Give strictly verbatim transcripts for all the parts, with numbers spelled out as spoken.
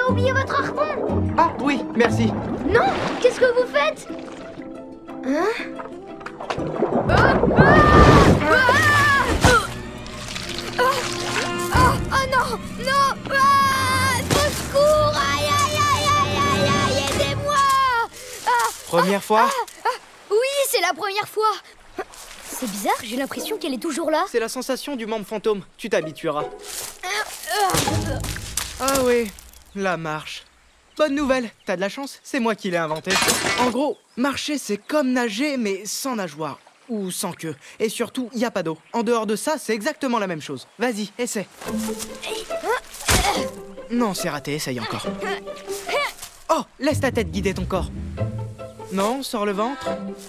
oublié votre harpon. Ah oui, merci. Non, qu'est-ce que vous faites? Hein? Ah, ah, ah, ah, ah, oh non, non, ah, au secours, aïe, aïe, aïe, aïe, aïe, aïe, aidez-moi. Ah, Première fois? ah, ah, oui, c'est la première fois. C'est bizarre, j'ai l'impression qu'elle est toujours là. C'est la sensation du membre fantôme, tu t'habitueras. Ah oui, la marche. Bonne nouvelle, t'as de la chance, c'est moi qui l'ai inventé. En gros, marcher c'est comme nager mais sans nageoire. Ou sans queue. Et surtout, y a pas d'eau. En dehors de ça, c'est exactement la même chose. Vas-y, essaie. Non, c'est raté, essaye encore. Oh, laisse ta tête guider ton corps. Non, sors le ventre.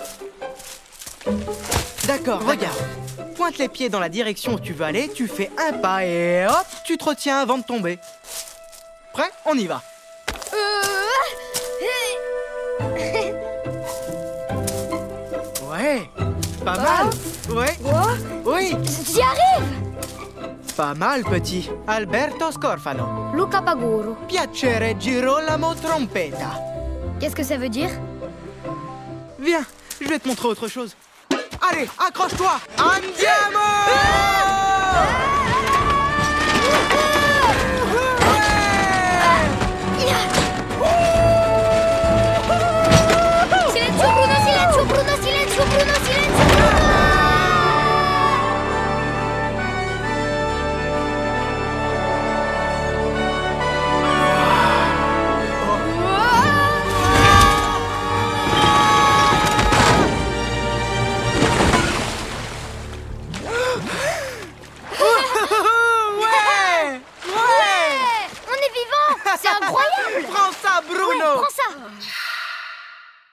D'accord, regarde. Pointe les pieds dans la direction où tu veux aller, tu fais un pas et hop, tu te retiens avant de tomber. Prêt? On y va. Ouais, pas mal. Ouais. Oui. J'y arrive. Pas mal, petit. Alberto Scorfano. Luca Paguro. Piacere Girolamo Trompetta. Qu'est-ce que ça veut dire? Viens, je vais te montrer autre chose. Allez, accroche-toi. Andiamo! Silenzio Bruno, silenzio Bruno, silenzio Bruno, silenzio Bruno! Ouais! Ouais! On est vivants! C'est incroyable! Prends ça, Bruno! Prends ça!